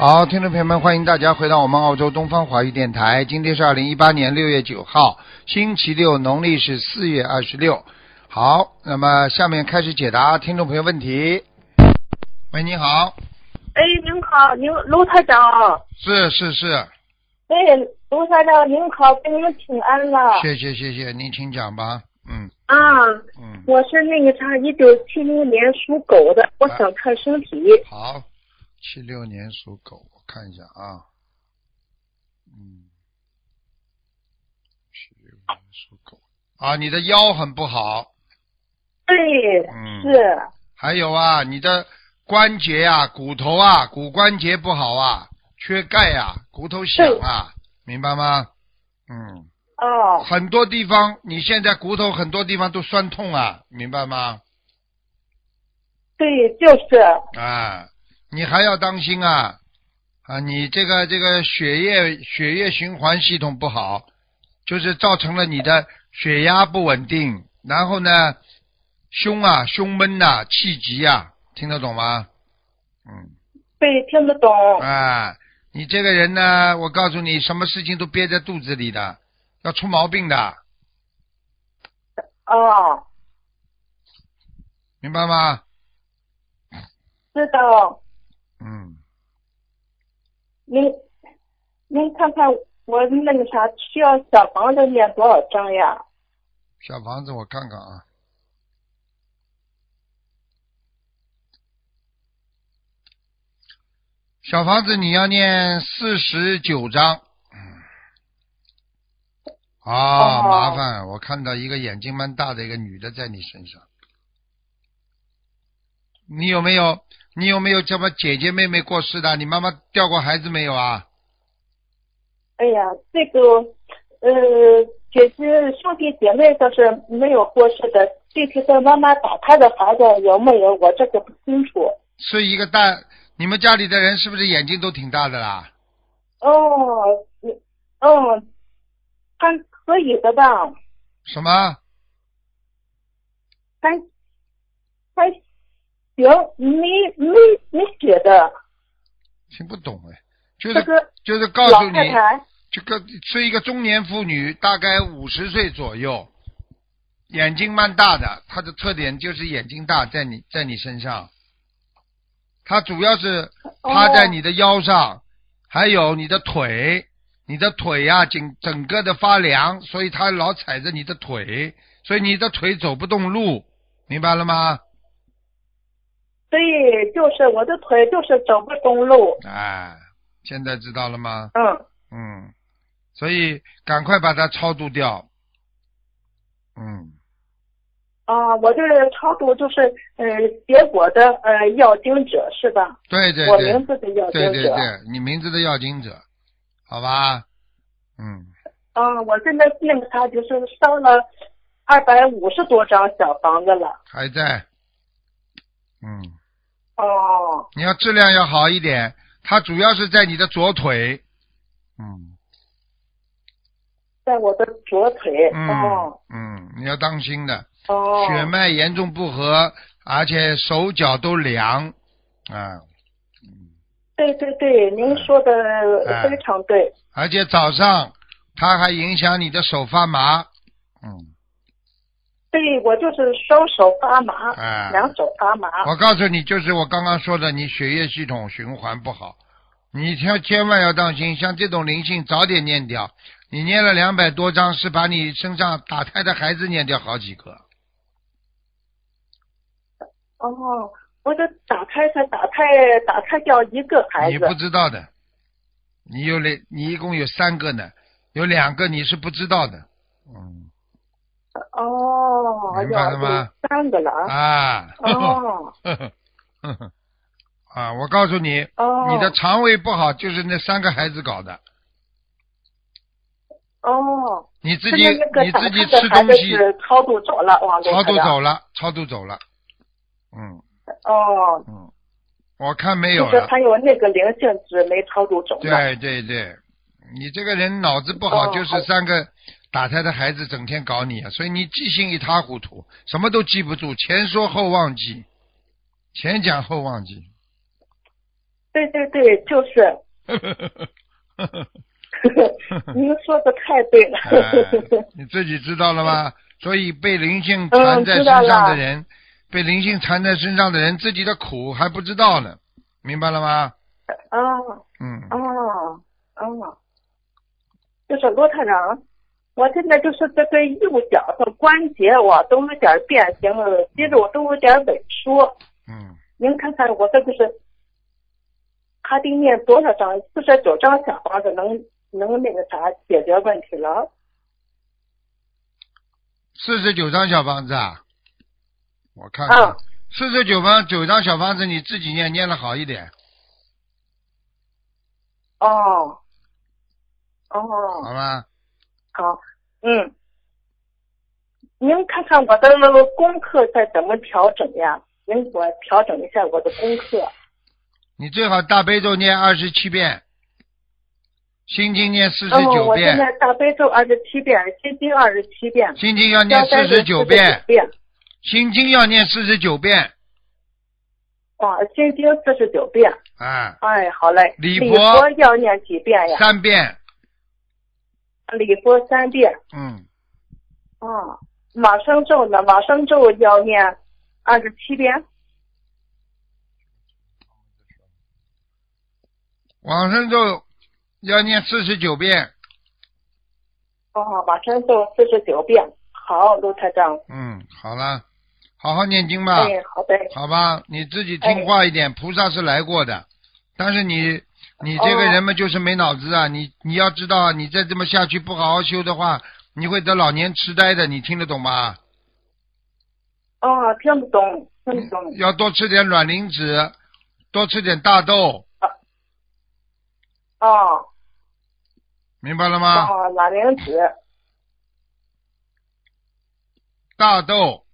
好，听众朋友们，欢迎大家回到我们澳洲东方华语电台。今天是2018年6月9号，星期六，农历是4月26。好，那么下面开始解答听众朋友问题。喂，你好。 哎，您好，卢台长。 是。 哎，卢台长您好，给你们请安了。 谢谢，您请讲吧。 我是那个啥，1970年属狗的，我想看身体。 好，76年属狗，我看一下啊。76年属狗啊，你的腰很不好。 对，是。 还有啊，你的关节啊，骨头啊，骨关节不好啊，缺钙啊，骨头响啊，明白吗？很多地方，你现在骨头很多地方都酸痛啊，明白吗？ 对，就是。 你还要当心啊！你这个血液循环系统不好，就是造成了你的血压不稳定，然后呢，胸闷呐，气急啊，听得懂吗？ 对，听得懂。 你这个人呢，我告诉你，什么事情都憋在肚子里的，要出毛病的。明白吗？ 知道。您看看我那个啥，需要小房子念多少张呀？ 小房子我看看啊。小房子你要念49章。麻烦，我看到一个眼睛蛮大的一个女的在你身上。你有没有什么姐姐妹妹过世的？你妈妈掉过孩子没有啊？ 哎呀，这个姐姐兄弟姐妹倒是没有过世的，具体的妈妈打胎的孩子有没有，我这个不清楚。 是一个大，你们家里的人是不是眼睛都挺大的啦？ 还可以的吧。 什么？ 还行，没觉得。 听不懂哎，就是告诉你，这个是一个中年妇女，大概50岁左右，眼睛蛮大的，她的特点就是眼睛大，在你身上，她主要是趴在你的腰上，还有你的腿呀，整个的发凉，所以她老踩着你的腿，所以你的腿走不动路，明白了吗？ 对，就是我的腿就是走不动路。 现在知道了吗？所以赶快把它超度掉。 我这个超度就是结果的要经者是吧？ 对， 我名字的要经者。 对，你名字的要经者，好吧？ 我现在那个啥就是烧了250多张小房子了。 还在。你要质量要好一点，它主要是在你的左腿。 在我的左腿。 你要当心的。血脉严重不和，而且手脚都凉。 对，您说的非常对。 而且早上它还影响你的手发麻。 对，我就是双手发麻，两手发麻。 我告诉你，就是我刚刚说的，你血液系统循环不好，你千万要当心，像这种灵性早点念掉。你念了200多章，是把你身上打胎的孩子念掉好几个。 我这打胎掉一个孩子。 你不知道的，你一共有3个呢，有2个你是不知道的。明白了吗 ？3个了我告诉你，你的肠胃不好就是那3个孩子搞的。你自己吃东西。 超度走了， 超度走了。我看没有了。 就是还有那个灵性值没超度走了。 对，你这个人脑子不好，就是3个打胎的孩子整天搞你，所以你记性一塌糊涂，什么都记不住，前说后忘记，前讲后忘记。 对对对，就是。您说的太对了。 你自己知道了吗？所以被灵性缠在身上的人，被灵性缠在身上的人，自己的苦还不知道呢，明白了吗？ 就是罗台长，我现在就是这个右脚的关节我都有点变形了，肌肉都有点萎缩。您看看我这个是还得念多少张？49张小房子能那个啥解决问题了 ？49张小房子啊，我看看。49张小房子你自己念了好一点。好吧。 好，您看看我的那个功课再怎么调整呀？您给我调整一下我的功课。 你最好大悲咒念27遍，心经念49遍。 我现在大悲咒27遍，心经27遍。 心经要念49遍。心经要念49遍。 心经49遍。哎，好嘞。 礼佛要念几遍呀 ？3遍。 礼佛3遍。往生咒呢？往生咒要念27遍。 往生咒要念49遍。 往生咒49遍。好，卢台长。 好了，好好念经吧。 好的。 好吧，你自己听话一点，菩萨是来过的，但是你这个人嘛，就是没脑子啊！你要知道，你再这么下去不好好修的话，你会得老年痴呆的，你听得懂吗？ 听不懂。 要多吃点卵磷脂，多吃点大豆。明白了吗？ 卵磷脂。 大豆。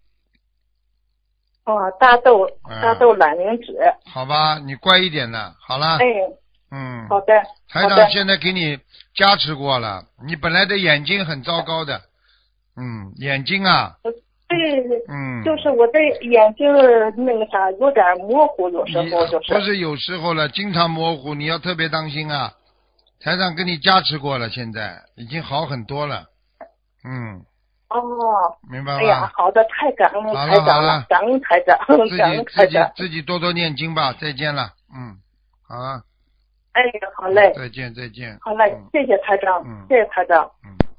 大豆卵磷脂。 好吧，你乖一点的，好了。 好的。 台长现在给你加持过了，你本来的眼睛很糟糕的，眼睛啊。 对，就是我的眼睛那个啥有点模糊，有时候就是。 不是有时候了，经常模糊，你要特别当心啊。台长给你加持过了，现在已经好很多了。明白吗？ 哎呀，好的，太感恩台长了，感恩台长，感恩台长。 自己多多念经吧，再见了。好了。 好嘞。 再见。 好嘞，谢谢台长，谢谢台长。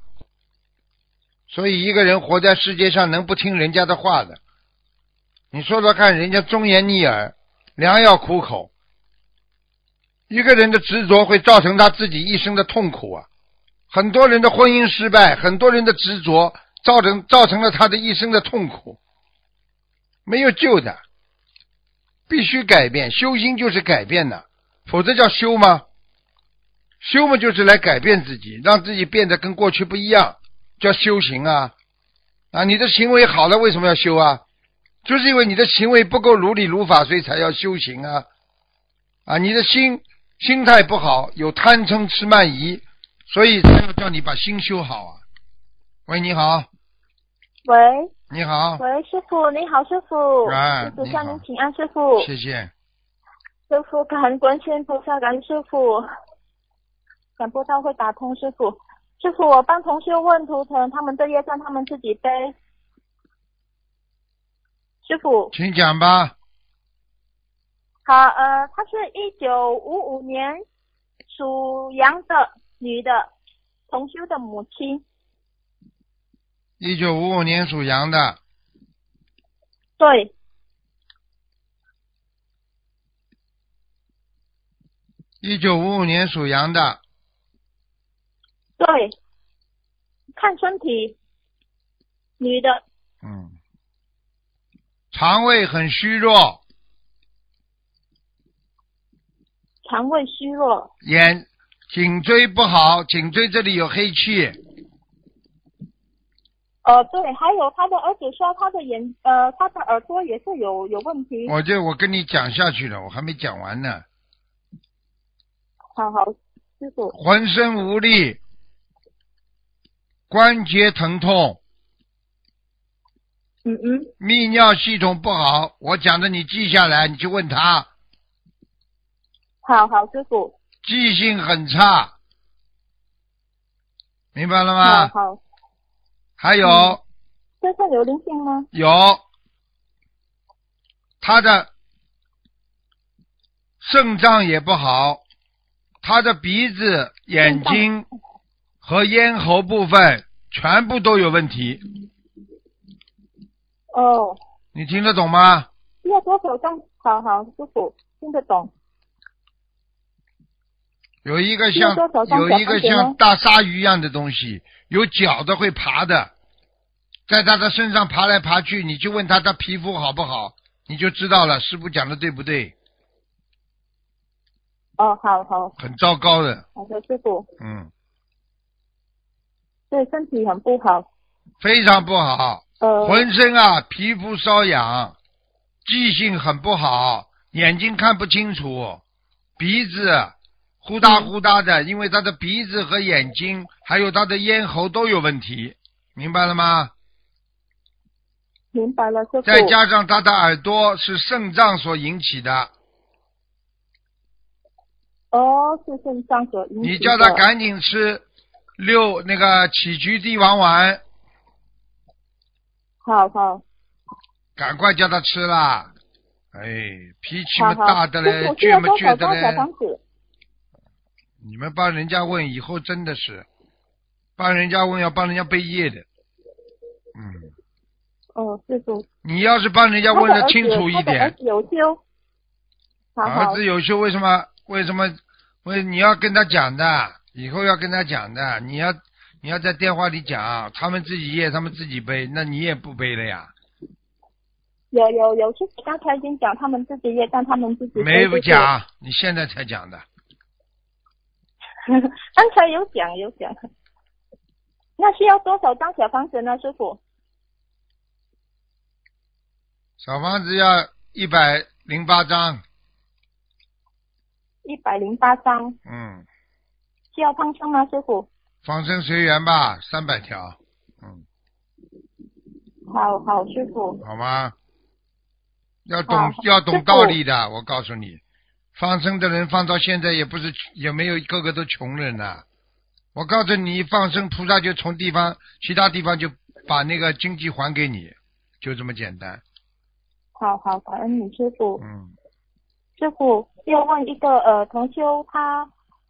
所以一个人活在世界上能不听人家的话的？你说说看，人家忠言逆耳，良药苦口。一个人的执着会造成他自己一生的痛苦啊！很多人的婚姻失败，很多人的执着造成了他的一生的痛苦，没有救的，必须改变。修心就是改变的，否则叫修吗？修嘛就是来改变自己，让自己变得跟过去不一样，叫修行啊！你的行为好了，为什么要修啊？就是因为你的行为不够如理如法，所以才要修行啊！你的心态不好，有贪嗔痴慢疑，所以才要叫你把心修好啊！喂，你好。 喂。 你好。 喂，师傅，你好，师傅。师傅向您请安，师傅。 谢谢。 师傅，感恩观世音菩萨，感恩师傅。想不到会打通，师傅。师傅，我帮同学问图腾，他们的业障他们自己背。师傅。 请讲吧。 好，她是1955年属羊的女的，同修的母亲。 1955年属羊的。 对。 1955年属羊的。 对。看身体，女的。 肠胃很虚弱。 肠胃虚弱。 颈椎不好，颈椎这里有黑气。 对，还有他的儿子说他的他的耳朵也是有问题。 我跟你讲下去了，我还没讲完呢。 好，师傅。 浑身无力，关节疼痛。泌尿系统不好，我讲的你记下来，你去问他。 好好，师傅。 记性很差，明白了吗？ 好。 还有。 身上有灵性吗？ 有。他的肾脏也不好，他的鼻子、眼睛和咽喉部分全部都有问题。 哦。 你听得懂吗？ 要多少张？好，师傅听得懂。 有一个像大鲨鱼一样的东西，有脚的会爬的，在他的身上爬来爬去，你就问他皮肤好不好，你就知道了，师父讲的对不对？ 哦，好。 很糟糕的。 好的，师傅。对，身体很不好。 非常不好。浑身皮肤瘙痒，记性很不好，眼睛看不清楚，鼻子呼哒呼哒的，因为他的鼻子和眼睛还有他的咽喉都有问题，明白了吗？ 明白了，师傅。 再加上他的耳朵是肾脏所引起的。 哦，是肾脏所引起的。 你叫他赶紧吃那个杞菊地黄丸。 好。 赶快叫他吃啦！哎，脾气嘛大的嘞，倔嘛倔的嘞。你们帮人家问，以后真的是帮人家问，要帮人家背业的。 哦，师傅。 你要是帮人家问的清楚一点。 儿子有修。 儿子有修，为什么？你要跟他讲的，以后要跟他讲的，你要在电话里讲，他们自己业，他们自己背，那你也不背了呀。 有，师傅刚才已经讲他们自己业，但他们自己背。 没有讲，你现在才讲的。 刚才有讲。那需要多少张小房子呢，师傅？ 小房子要108张。 108张。需要放生吗，师傅？ 放生随缘吧，300条。 好，师傅。 好吗？要懂道理的，我告诉你，放生的人放到现在也没有个个都穷人呐。我告诉你，放生菩萨就从其他地方就把那个经济还给你，就这么简单。 好，感恩你师傅。师傅要问一个同修，他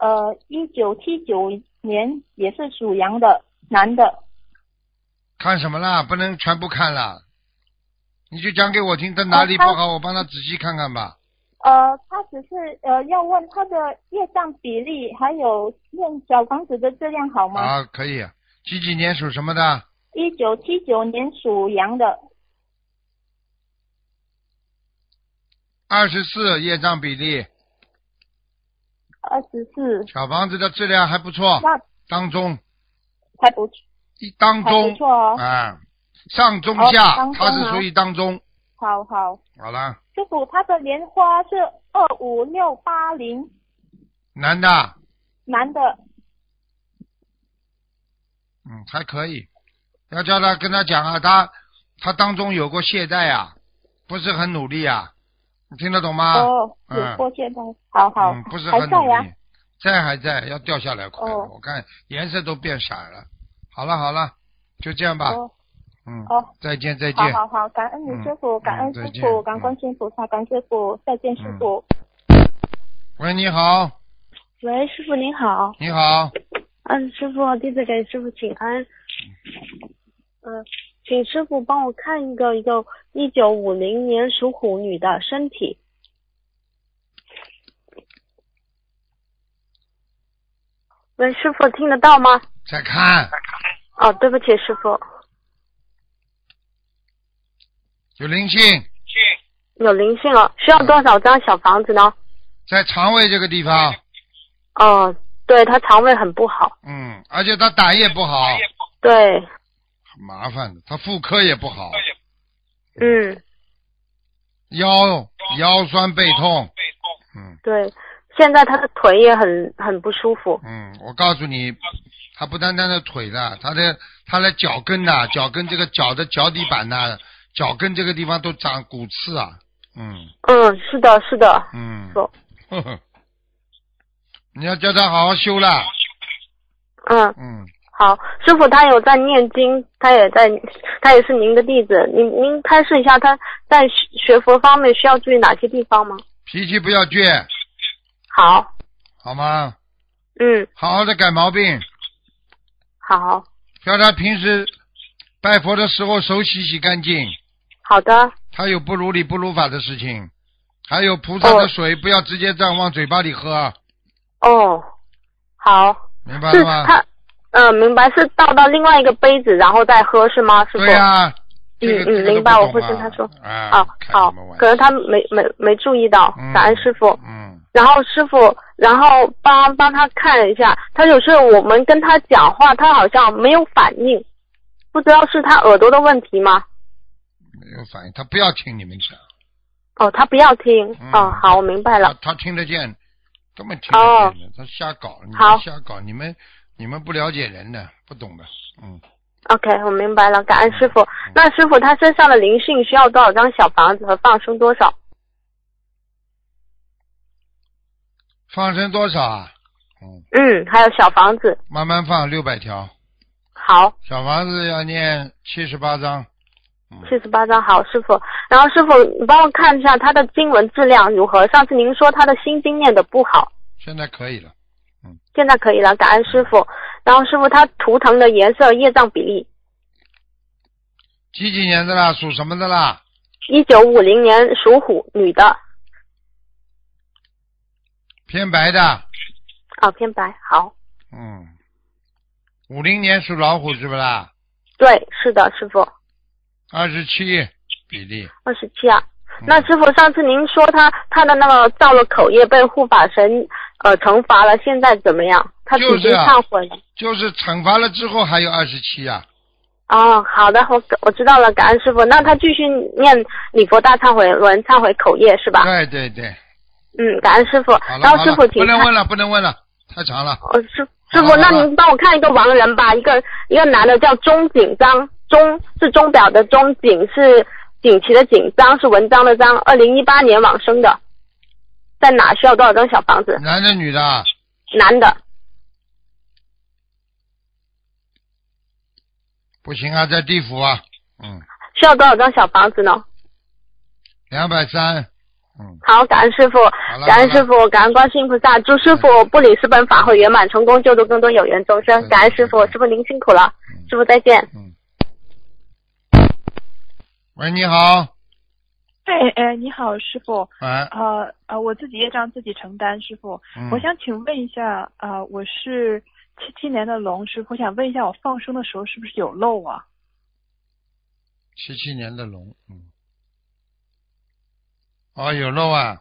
1979年也是属羊的男的。 看什么啦？不能全部看了，你就讲给我听，他哪里不好，我帮他仔细看看吧。 他只是要问他的业障比例，还有念小房子的质量好吗？ 可以。几年属什么的 ？1979年属羊的。 24业障比例。 24。 小房子的质量还不错，当中。 还不错。 当中。 不错哦。 上中下，它是属于当中。 好。 好了。 师傅，他的莲花是25680。 男的。还可以。要叫他跟他讲啊，他当中有过懈怠啊，不是很努力啊，你听得懂吗？ 有过懈怠。好。 不是很努力。还在，要掉下来快了。我看颜色都变色了。好了，就这样吧。再见。 好，感恩你师傅，感恩师傅，感恩观世音菩萨，感恩师傅，再见师傅。 喂，你好。 喂，师傅您好。 你好。 师傅，弟子给师傅请安。请师傅帮我看一个1950年属虎女的身体。喂，师傅听得到吗？ 在看。 对不起，师傅。 有灵性。 有灵性了，需要多少张小房子呢？ 在肠胃这个地方。 对，他肠胃很不好。 而且他胆也不好。 对。 很麻烦的，他妇科也不好。腰酸背痛。 对，现在他的腿也很不舒服。 我告诉你，他不单单的腿的，他的脚跟呐，脚跟这个脚的脚底板呐，脚跟这个地方都长骨刺啊。 是的。 你要叫他好好修了。 好，师傅他有在念经，他也是您的弟子，您开示一下他在学佛方面需要注意哪些地方吗？ 脾气不要倔。 好吗？好好的改毛病。 好。 叫他平时拜佛的时候手洗干净。 好的。 他有不如理不如法的事情，还有菩萨的水不要直接这样往嘴巴里喝。 好。 明白了吗？ 明白，是倒到另外一个杯子然后再喝是吗？师傅？ 对呀。 明白，我会跟他说。好，可能他没注意到，感恩师傅。然后师傅，帮他看一下，他有时候我们跟他讲话，他好像没有反应，不知道是他耳朵的问题吗？ 没有反应，他不要听你们讲。 他不要听。好，我明白了。 他听得见，根本听得见的，他瞎搞，你们瞎搞，你们不了解人的，不懂的。 OK， 我明白了，感恩师傅。那师傅他身上的灵性需要多少张小房子和放生多少？ 放生多少啊？ 还有小房子。 慢慢放600条。 好。 小房子要念78章。 78章，好，师傅。然后师傅，你帮我看一下他的经文质量如何？上次您说他的心经念的不好。 现在可以了。 现在可以了，感恩师傅。然后师傅，他图腾的颜色、业障比例。 几年的啦？属什么的啦 ？1950年属虎，女的。 偏白的。 偏白，好。 50年属老虎是不啦？ 对，是的，师傅。 27比例。 27啊。那师傅，上次您说他的那个造了口业被护法神惩罚了，现在怎么样？他已经忏悔了。 就是惩罚了之后还有27啊。 好的，我知道了，感恩师傅。那他继续念礼佛大忏悔文，忏悔口业是吧？ 对。 感恩师傅。然后师傅请不能问了，太长了。 师傅，那您帮我看一个亡人吧，一个男的叫钟景章，钟是钟表的钟，景是锦旗的锦，章是文章的章，2018年往生的，在哪？需要多少张小房子？ 男的女的？ 男的。 不行啊，在地府啊。 需要多少张小房子呢 ？230。 好，感恩师傅，感恩师傅，感恩观世音菩萨，祝师傅布里斯本法会圆满成功，救度更多有缘众生。感恩师傅，师傅您辛苦了，师傅再见。 喂，你好。 你好，师傅。我自己业障自己承担，师傅。我想请问一下，我是77年的龙，师傅，想问一下，我放生的时候是不是有漏啊 ？77年的龙，有漏啊。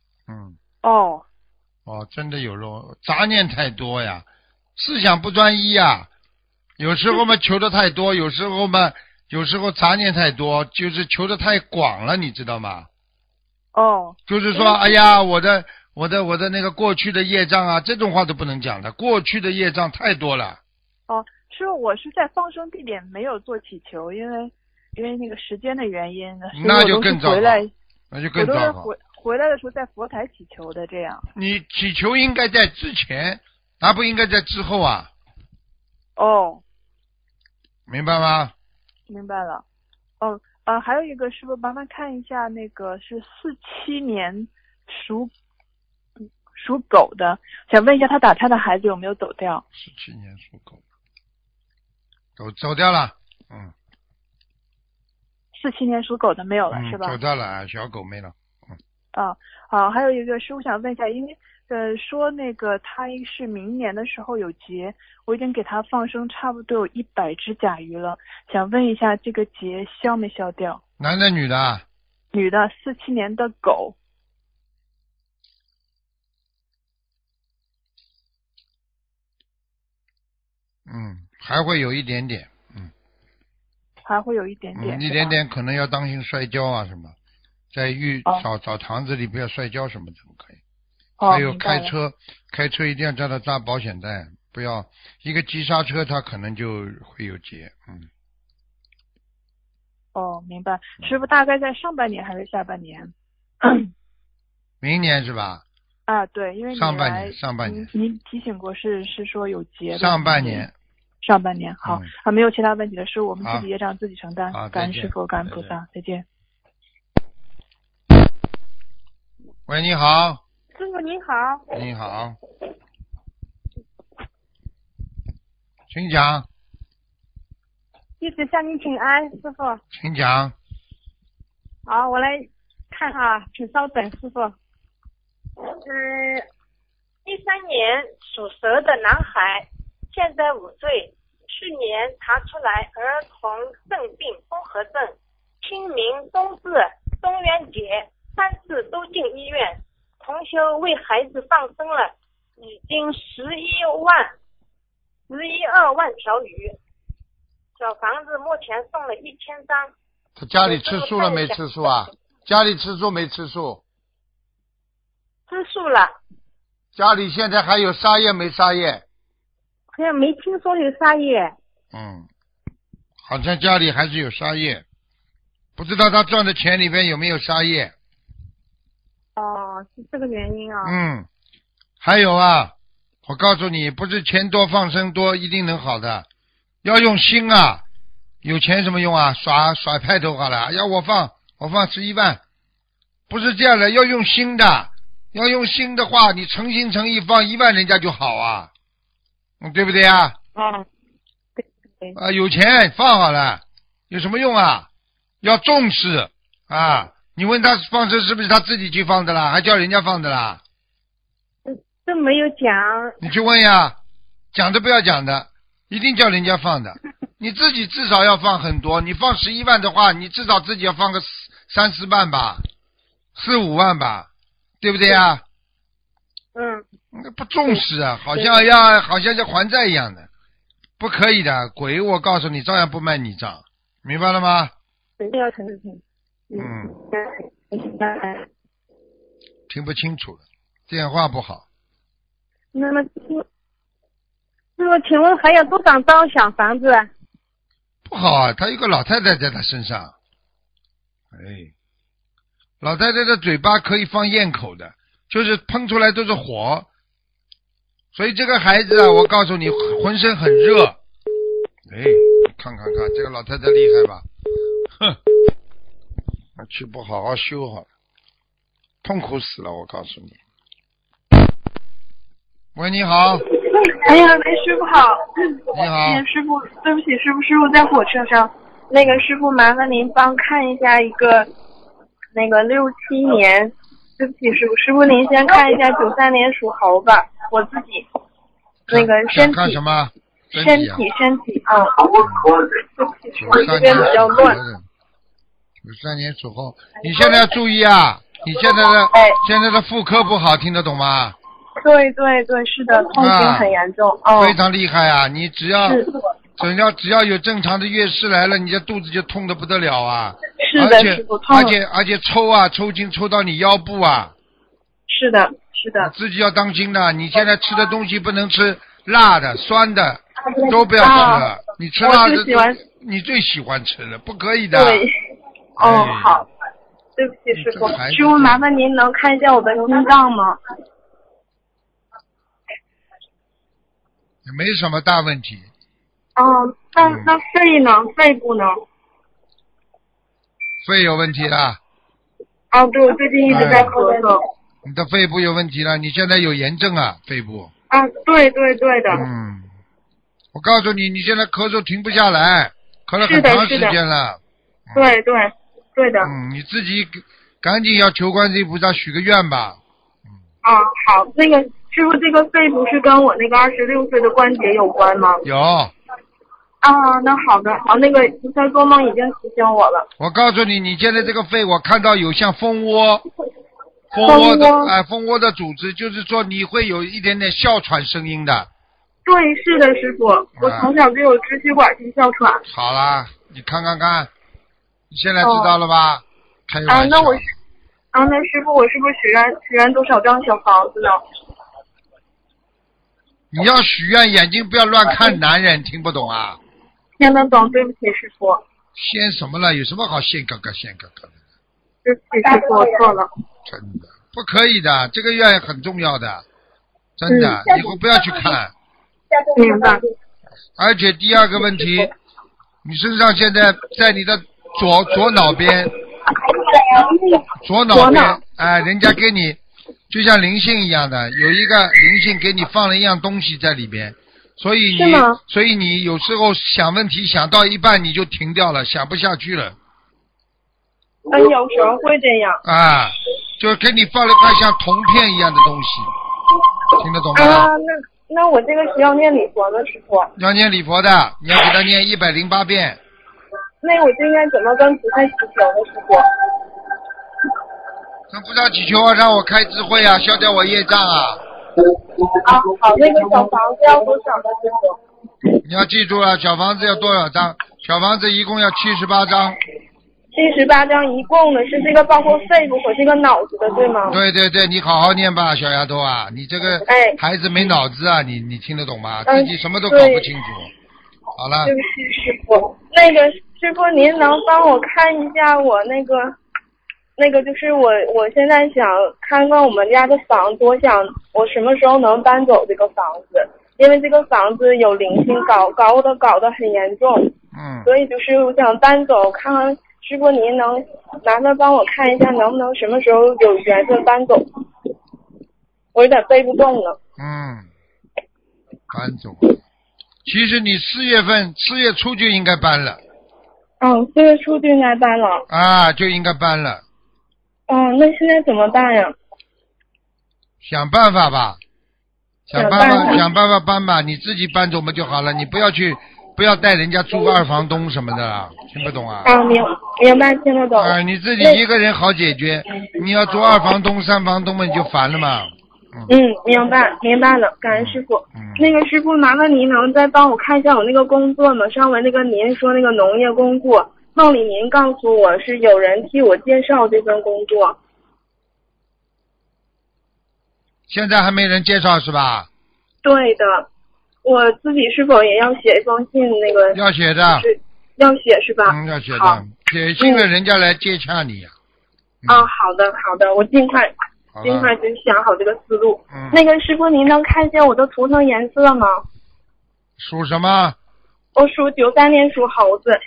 真的有漏，杂念太多呀，思想不专一呀，有时候嘛求的太多，有时候杂念太多，就是求的太广了，你知道吗？就是说，哎呀，我的那个过去的业障啊，这种话都不能讲的，过去的业障太多了。 师傅，我是在放生地点没有做祈求，因为那个时间的原因， 那就更糟糕。那就更糟糕。 我都是回来的时候在佛台祈求的，这样。 你祈求应该在之前，而不应该在之后啊。明白吗？ 明白了。还有一个师傅，麻烦看一下，那个是47年属狗的，想问一下他打胎的孩子有没有走掉 ？17年属狗的，走掉了。 47年属狗的没有了，是吧？ 走掉了，小狗没了。 还有一个师傅想问一下，因为说那个他是明年的时候有劫，我已经给他放生差不多有100只甲鱼了，想问一下这个劫消没消掉？ 男的女的？ 女的，47年的狗。 还会有一点点。 还会有一点点。 一点点可能要当心摔跤啊什么，在澡堂子里不要摔跤什么的可以。还有开车一定要叫他扎保险带，不要一个急刹车他可能就会有劫。 明白。师傅大概在上半年还是下半年？ 明年是吧？ 啊，对，因为你上半年， 您提醒过是说有劫。 上半年， 好，没有其他问题了，是我们自己业障自己承担。感恩师父，感恩菩萨，再见。 喂，你好。 师父您好。 你好。请讲。 弟子向您请安，师父。 请讲。 好，我来看哈，请稍等，师父。13年属蛇的男孩，现在5岁，去年查出来儿童肾病综合症，清明、冬至、中元节3次都进医院，同修为孩子放生了，已经11.2万条鱼，小房子目前送了1000张。 他家里吃素了没吃素啊？家里吃素没吃素？ 吃素了。 家里现在还有杀业没杀业？ 好像没听说有杀业。 好像家里还是有杀业，不知道他赚的钱里边有没有杀业。 哦，是这个原因啊。 还有啊，我告诉你，不是钱多放生多一定能好的，要用心啊。有钱什么用啊？耍派头好了，要我放11万，不是这样的，要用心的。要用心的话，你诚心诚意放1万，人家就好啊，对不对啊？ 对。 有钱放好了，有什么用啊？要重视啊！你问他放生是不是他自己去放的啦，还叫人家放的啦？ 这没有讲。 你去问呀，讲的不要讲的，一定叫人家放的。你自己至少要放很多，你放11万的话，你至少自己要放个3-4万吧，4-5万吧。对不对啊？不重视啊，好像要还债一样的，不可以的。鬼，我告诉你，照样不卖你账，明白了吗？ 一定要诚实听。 听不清楚了，电话不好。 那么，请问还有多少张小房子？ 不好啊，他有个老太太在他身上。老太太的嘴巴可以放焰口的，就是喷出来都是火，所以这个孩子啊，我告诉你，浑身很热。看，这个老太太厉害吧？去不好好修好了，痛苦死了，我告诉你。喂，你好。 哎呀，喂，师傅好。 你好。 师傅，对不起，师傅在火车上。那个师傅，麻烦您帮看一下一个。那个67年，对不起，师傅您先看一下93年属猴吧，我自己那个身体看什么？ 身体啊，对不起，师傅这边比较乱。 93年属猴，你现在要注意啊！你现在的妇科不好，听得懂吗？ 对，是的，痛经很严重， 非常厉害啊！你只要有正常的月事来了，你这肚子就痛得不得了啊！ 是的，师傅，痛。 而且抽筋抽到你腰部啊！ 是的。 自己要当心的，你现在吃的东西不能吃辣的、酸的，都不要吃了。你吃辣的，你最喜欢吃了，不可以的。 对。好，对不起，师傅。师傅，麻烦您能看一下我的心脏吗？ 也没什么大问题。 那肺呢？肺部呢？ 肺有问题了。 对，我最近一直在咳嗽。 你的肺部有问题了，你现在有炎症啊，肺部。 对的。 我告诉你，你现在咳嗽停不下来，咳了很长时间了。 对的。 你自己赶紧要求观世音菩萨许个愿吧。 好，那个师傅，这个肺不是跟我那个26岁的关节有关吗？ 有。 那好的，那个菩萨做梦已经提醒我了。 我告诉你，你现在这个肺，我看到有像蜂窝的组织，就是说你会有一点点哮喘声音的。 对，是的，师傅，我从小就有支气管性哮喘。 好啦，你看，你现在知道了吧？开玩笑。 那师傅，我是不是许愿多少张小房子呢？ 你要许愿，眼睛不要乱看男人，听不懂啊？ 听得懂，对不起，师傅。 先什么了？有什么好先哥哥的？ 对不起，师傅，我错了。 真的， 不可以的，这个愿很重要的，真的，以后不要去看。 明白。 而且第二个问题，你身上现在在你的左脑边，人家给你就像灵性一样的，有一个灵性给你放了一样东西在里边，所以你有时候想问题想到一半你就停掉了，想不下去了。 有时候会这样。 啊，就给你放了块像铜片一样的东西，听得懂吗？ 那我这个是要念礼佛的，师傅。 要念礼佛的，你要给他念108遍。 那我就应该怎么跟菩萨祈求呢，师傅？ 跟菩萨祈求啊，让我开智慧啊，消掉我业障啊。 好，那个小房子要多少呢，师傅？ 你要记住了，小房子要多少张？小房子一共要78张。 78张一共的是这个包括肺部和这个脑子的，对吗？ 对对对，你好好念吧，小丫头啊，你这个孩子没脑子啊，你听得懂吗？自己什么都搞不清楚。好了。 对不起，师傅。那个师傅，您能帮我看一下我那个就是我现在想看看我们家的房子，我想我什么时候能搬走这个房子？因为这个房子有灵性搞得很严重。所以就是我想搬走，看看。师傅，您能麻烦帮我看一下，能不能什么时候有缘分搬走？我有点背不动了。 搬走。其实你4月初就应该搬了。 4月初就应该搬了。 啊，就应该搬了。 那现在怎么办呀？ 想办法吧。想办法搬吧，你自己搬走嘛就好了，你不要带人家住二房东什么的了，听不懂啊？ 明白，听得懂。 你自己一个人好解决，你要住二房东、三房东嘛，你就烦了嘛。 明白了，感恩师傅。那个师傅，麻烦您能再帮我看一下我那个工作吗？上回那个您说那个农业工作，梦里您告诉我是有人替我介绍这份工作。 现在还没人介绍是吧？ 对的。我自己是否也要写一封信？那个要写的， 要写是吧？ 要写的，写信了人家来接洽你呀。 好的，我尽快就想好这个思路。那个师傅，您能看见我的图腾颜色吗？ 属什么？ 我属93年属猴子。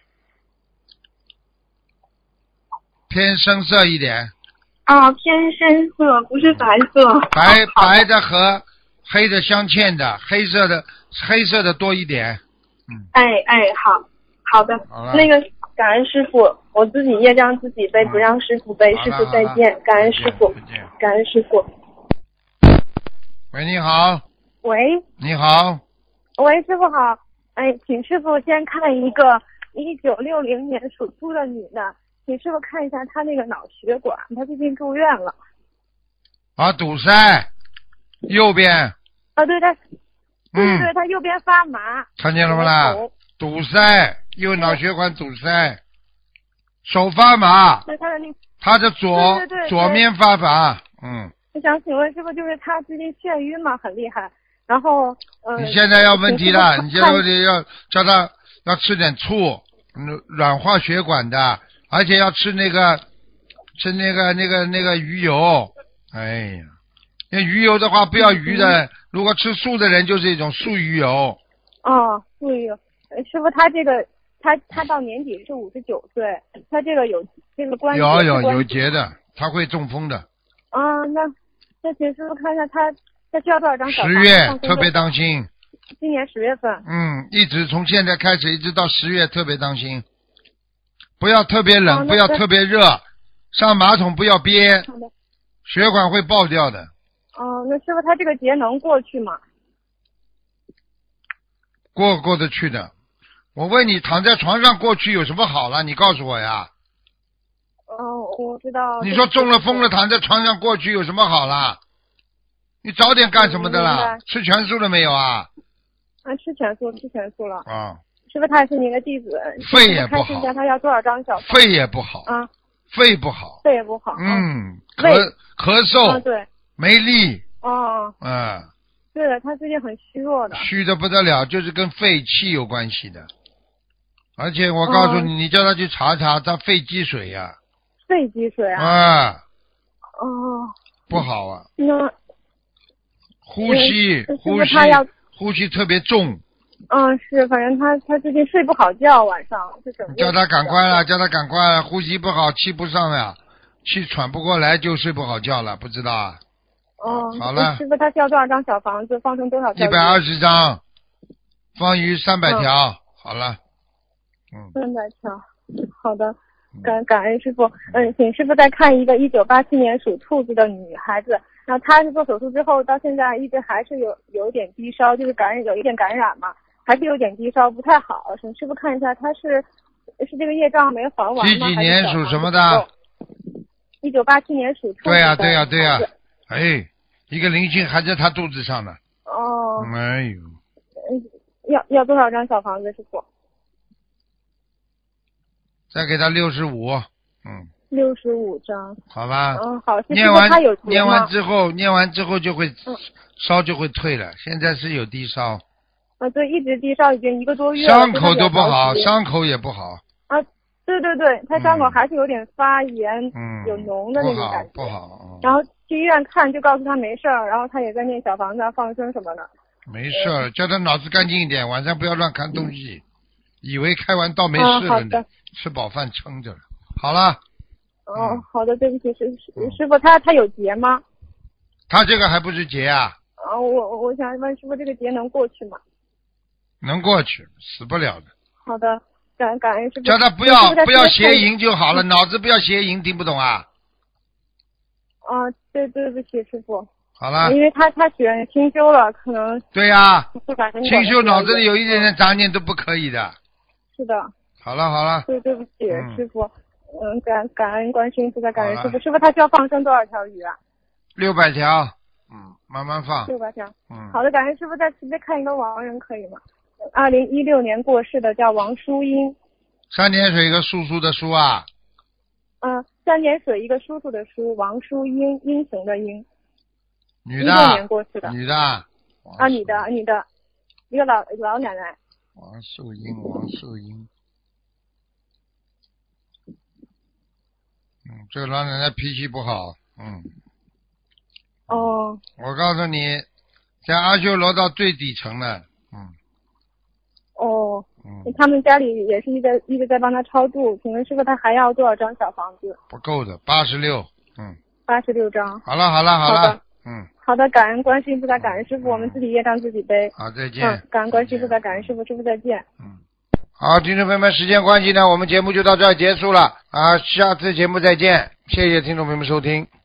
偏深色一点。 偏深色，不是白色。 白的和黑的镶嵌的，黑色的多一点。 好的。那个感恩师傅，我自己业障自己背，不让师傅背。师傅再见，感恩师傅，感恩师傅。 喂，你好。 喂。 你好。 喂，师傅好。请师傅先看一个1960年属猪的女的，请师傅看一下她那个脑血管，她最近住院了。 堵塞，右边。 对，他右边发麻， 看见了吗啦？堵塞，右脑血管堵塞，手发麻。他的左面发麻。 我想请问师傅，就是他最近眩晕嘛，很厉害。然后你现在要问题了，你现在要叫他要吃点醋，软化血管的，而且要吃那个鱼油。那鱼油的话不要鱼的，如果吃素的人就是一种素鱼油。 素鱼油。师傅，他这个他到年底是59岁，他这个有这个关节有结的，他会中风的。 那请师傅看一下他需要多少张小房子 ？10月特别当心。 今年10月份。 一直从现在开始一直到10月特别当心，不要特别冷，不要特别热，上马桶不要憋，血管会爆掉的。 那师傅他这个节能过去吗？ 过得去的。我问你，躺在床上过去有什么好了？你告诉我呀。 我知道。 你说中了风了，躺在床上过去有什么好了？你早点干什么的啦？吃全素了没有啊？ 吃全素了。师傅他也是您的弟子。 肺也不好。 看一下他要多少张小房子？ 肺也不好。肺不好。咳嗽。 对。 没力。 对的，他最近很虚弱的。 虚的不得了，就是跟肺气有关系的。而且我告诉你，你叫他去查查他肺积水呀。 肺积水啊。 不好啊。 那呼吸特别重。 是，反正他最近睡不好觉，晚上就整个。 叫他赶快了，呼吸不好，气不上呀，气喘不过来就睡不好觉了，不知道啊？好了。 师傅，他需要多少张小房子？放生多少条 ？120张，放鱼300条，好了。 300条，好的，感恩师傅。请师傅再看一个1987年属兔子的女孩子，然后她是做手术之后到现在一直还是有点低烧，就是有一点感染嘛。还是有点低烧，不太好。请师傅看一下，他是这个业障没还完吗？ 几年属什么的 ？1987年属兔子的。对呀。哎，一个灵性还在他肚子上呢。哎呦。要多少张小房子，师傅？ 再给他65。 65张。 好吧。 好。 念完之后就会烧就会退了，现在是有低烧。 对，一直低烧已经1个多月了。 伤口都不好，伤口也不好。 对，他伤口还是有点发炎，有脓的那种感觉。 不好。 然后去医院看，就告诉他没事儿，然后他也在念小房子放生什么的。 没事儿，叫他脑子干净一点，晚上不要乱看东西，以为开完刀没事了呢，吃饱饭撑着了。好了。 好的，对不起，师傅，他有结吗？ 他这个还不是结啊？ 我想问师傅，这个结能过去吗？ 能过去，死不了的。 好的，感恩师傅。 叫他不要邪淫就好了，脑子不要邪淫，听不懂啊？ 对不起师傅。 好了。 因为他选清修了，可能。 对呀。清修脑子里有一点点杂念都不可以的。 是的。 好了。 对不起师傅，感恩观世音菩萨，感恩师傅。师傅他需要放生多少条鱼啊 ？600条。慢慢放。 600条。好的，感恩师傅，再直接看一个亡人可以吗？2016年过世的叫王淑英。 3点水一个叔叔的叔啊。 3点水一个叔叔的叔，王淑英，英雄的英。 女的。 16年过世的。 女的。 女的，一个老奶奶。 王淑英。这个老奶奶脾气不好。我告诉你，在阿修罗道最底层了。 他们家里也是一直在帮他超度，请问师傅他还要多少张小房子？ 不够的，86。 86张。 好了。 好的，感恩观世音菩萨，感恩师傅，我们自己业障自己背。 好，再见。 感恩观世音菩萨，感恩师傅，师傅再见。 好，听众朋友们，时间关系呢，我们节目就到这儿结束了啊，下次节目再见，谢谢听众朋友们收听。